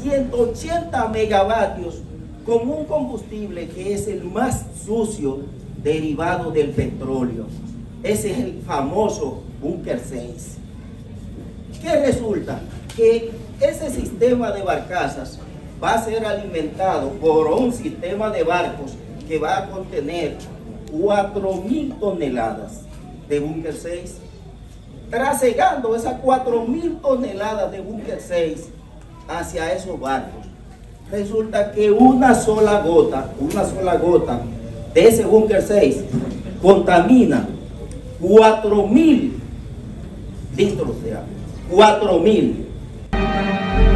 180 megavatios con un combustible que es el más sucio derivado del petróleo. Ese es el famoso Búnker 6. ¿Qué resulta? Que ese sistema de barcazas va a ser alimentado por un sistema de barcos que va a contener 4.000 toneladas de Búnker 6, trasegando esas 4.000 toneladas de Búnker 6 hacia esos barcos. Resulta que una sola gota de ese Búnker 6 contamina 4.000 litros de agua. 4.000.